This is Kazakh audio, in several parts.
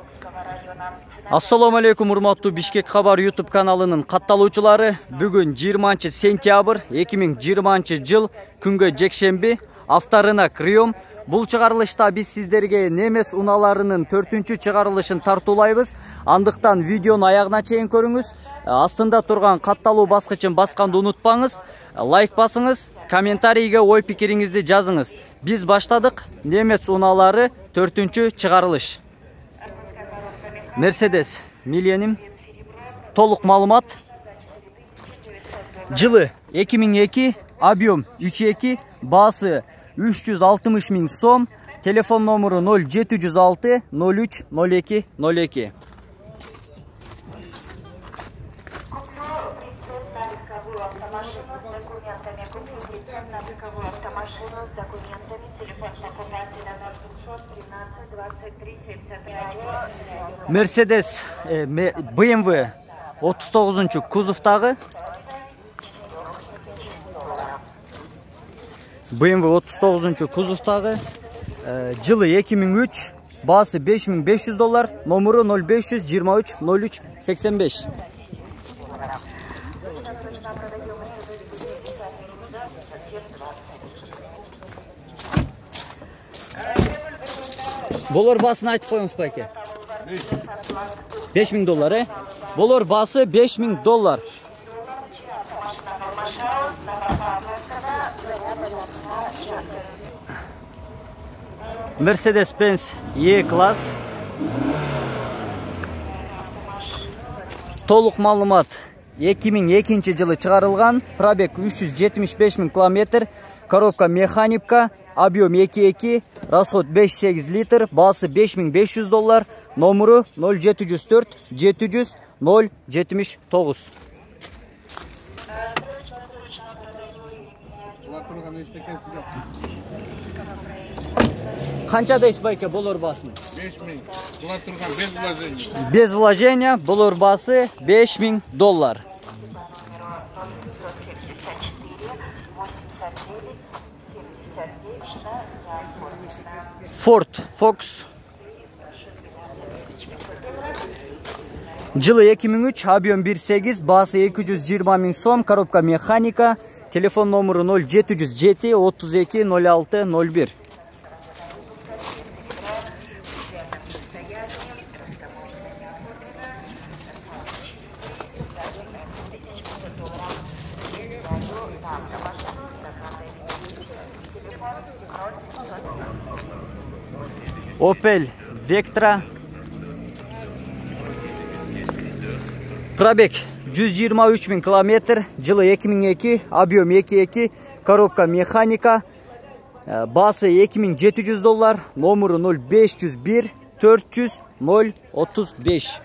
Assalamu alaikum урматтуу Бишкек Хабар YouTube каналынын катталуучулары. Бүгүн 20 сентябрь 2020 жыл күнгө жекшемби авторынок Риом. Бул чыгарылышта биз сиздерге немец унааларынын 4-чү чыгарылышын тартуулайбыз. Андыктан видеону аягына чейин көрүңүз. Астында турган катталуу баскычын басканды унутпаңыз. Лайк басыңыз, комментарийге ой пикириңизди жазыңыз. Биз баштадык. Немец унаалары 4-чү чыгарылыш. Mercedes Millennium. Толук маалымат. Жылы 2002, объем 3.2, баасы 360 миң сом, телефон номеру 0706 03 02 02. Mercedes BMW 39 кузовтагы. BMW 39 кузовтагы. Жылы 2003, баасы $5500, номеру 0523 03 85. Болор басын айтып коюңуз байке. $5000, Болор басы $5000. Mercedes-Benz E-класс. Толук маалымат 2002 жылы чыгарылган, пробег 375 миң километр, коробка механика, объем 2.2, расход 5,8 литр, баасы $5500, номеру 0704 700 079. Канча дейсиз байке болор басын? 5000. Була турган без вложения. Без вложения болор басы $5000. Ford Focus. Жылы 2003, объем 1.8, баасы 220 миң сом, коробка механика, телефон номеру 0707 32 06 01. Opel Vectra. Пробег 123 миң километр, жылы 2002, объем 2.2, коробка механика, баасы $2700, номеру 0501 400 035.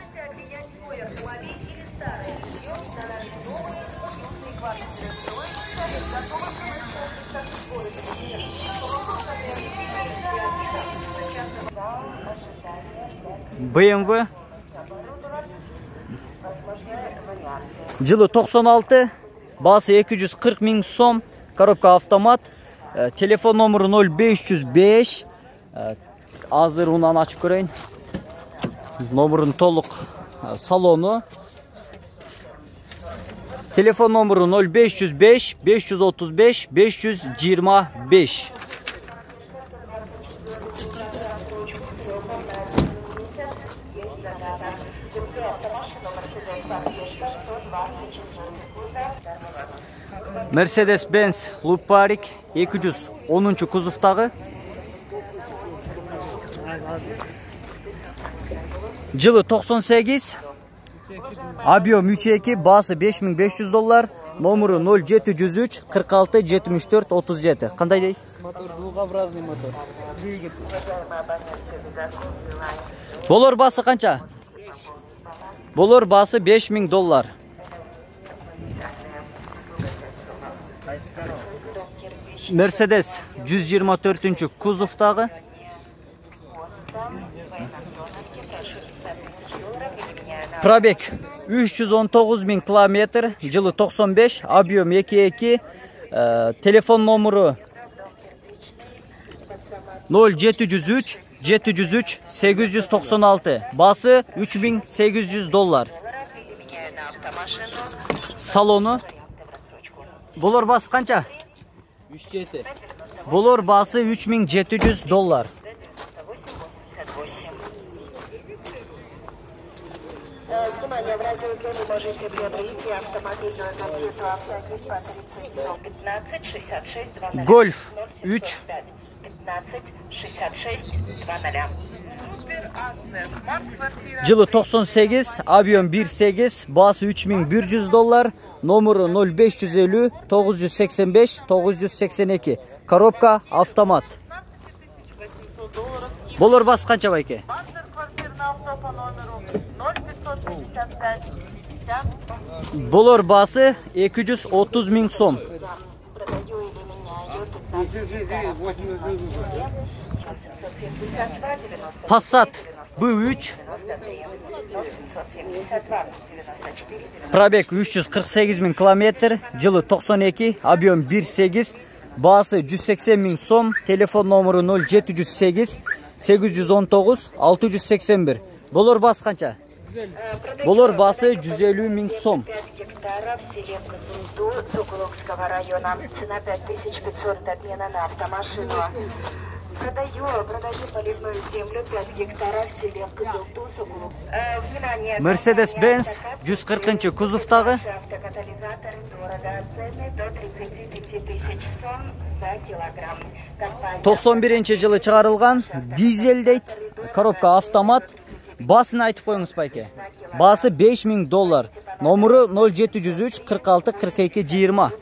BMW. Жылы 96, баасы 240 миң сом, коробка автомат, телефон номеру 0505. Азыр унан ачып көрөйүн. Номерун толук салону. Телефон номеру 0505 535 525. Mercedes-Benz Luparik 210 кузовтагы. Жылы 98, объем 3.2, баасы $5500, номеру 0703 46 74 37. Кандай дейсиз? Мотор двухобразный мотор. Двигатель. Болор басы канча? Болор басы $5000. Mercedes 124 кузовтагы. Пробег 319 миң километр, жылы 95, объем 2.2, телефон номеру 0703 703 896. Bası 3800 dolar. Salonu. Bulur bası kança? 3-7. Bulur bası 3700 dolar. Внимание, в радиоузле вы можете приобрести автомобильную газету «Автоагит» по 37 15 66 00. Golf 3. 15 66 00. Yılı 98, avion 1.8, bası 3100 dolar, numuru 0550 985 982. Коробка автомат. Bulur bas kança bayke? Bulur bası 230 bin som. Passat B3. Pробег 348 bin kilometre. Yılı 92, avion 1.8, bası 180 bin som. Telefon numuru 0708 819 681. Bulur bas kança? Bulur bası 150 bin som. Гектаров в селе Козунду Сокуловского района. Цена 5500 обмена на автомашину. Продаю полезную землю 5 гектаров в селе Козунду Сокулов. Внимание! Mercedes-Benz 140. kuzuftagı. Автокатализаторы дорого. Цены до 35 тысяч сом за килограмм. 91. yılı çıkarılgan dizel deyt. Коробка автомат. Basını aytıp koyunuz bayke. Bası 5000 dolar. Numuru 0703 46 42 20.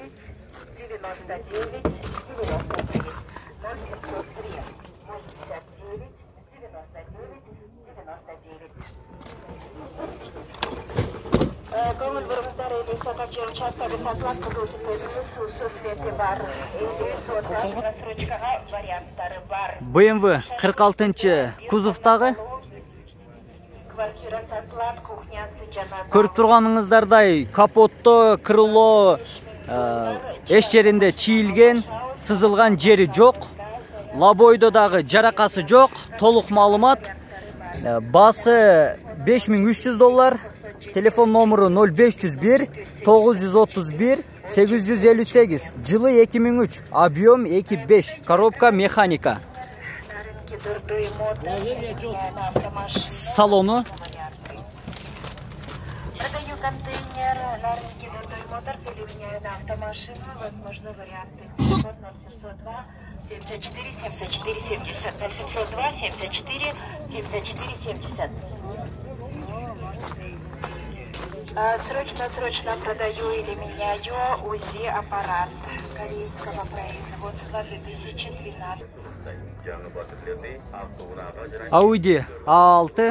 99 BMW 46. kuzuftagı. Квартира со склад, кухнясы, жаназа. Көріп тұрғаныңыздардай капотто, крыло еш жерінде чиілген, сызылған жері жоқ. Лобойдодағы жарақасы жоқ. Толық малымат. Басы 5300 доллар. Телефон номеру 0501 931 858. Жылы 2003. Объем 2.5. Коробка механика. Салону. Продаю контейнер на рынке Дурдой Моторс или меняю на автомашину. Возможны варианты. 0702 74 74 70. 0702 74 74 70. Срочно продаю или меняю УЗИ аппарат корейского производства 2012. Audi A6.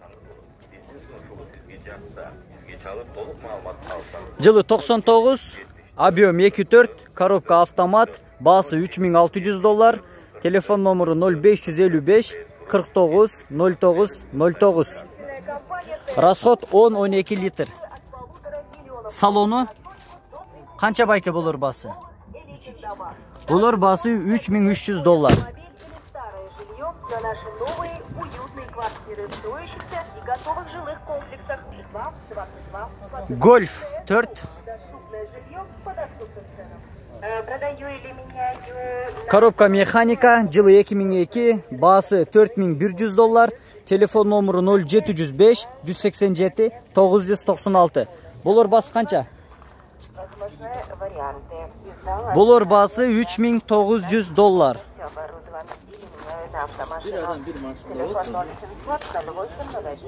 Yılı 99. Объем 2.4. Коробка автомат. Bası 3600 dolar. Telefon numuru 0555 49 09 09. Расход 10-12 litr. Salonu. Kança bayke bulur bası? Bulur bası 3300 dolar. На наши новые уютные квартиры в строящихся и готовых жилых комплексах. 22. Golf 4. Доступное жилье по доступным ценам. Продаю или меняю. Коробка механика. Yılı 2002. Bası 4100 dolar. Telefon numuru 0705 187 996. Bulur bası kança? Возможны варианты. Bulur bası 3900 dolar. На автомашину. Телефон 0700 08 01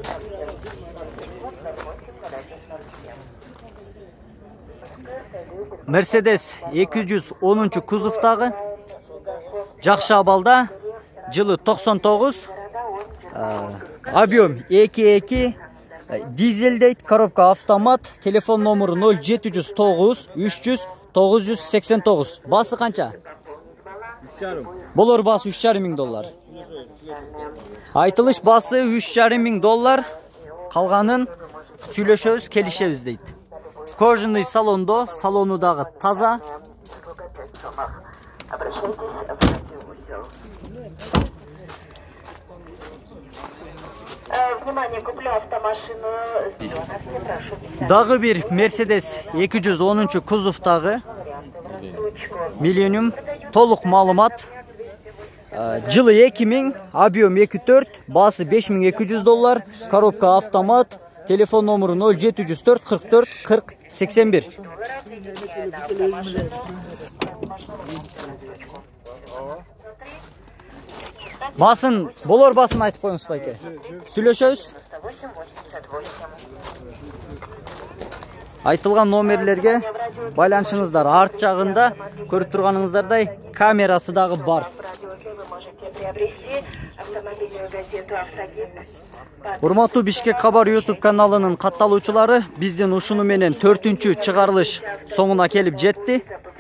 07. Mercedes 210. kuzuftagı. Жақшы абалда. Yılı 99. Объем 2.2. Dizel deyt. Коробка автомат. Telefon numuru 0709 300 989. Bası kança? Bulur bası 3,5 dolar. Айтылыш басы 3,5 dolar. Қалғанын сөйлешөбүз, келишебиз дейт. Кожаный салондо, салону дагы таза. Обращайтесь в радиоузел. внимание, куплю автомашину с Дионовки, прошу 50. Дагы bir Mercedes 210 kuzuftagı Millennium толук маалымат. Жылы 2000, объем 2.4, басы $5200, коробка автомат, телефон номеру 0704 44 40 81. Басын, болор басын айтып коюңуз байке. Сүйлөшөбүз. Айтылган номерлерге байланышыңыздар. Арт жагында көрүп турганыңыздардай камерасы дагы бар. Урматтуу Бишкек Кабар YouTube каналынын катталуучулары, биздин ушуну менен 4-чыгарылыш соңуна келип жетти.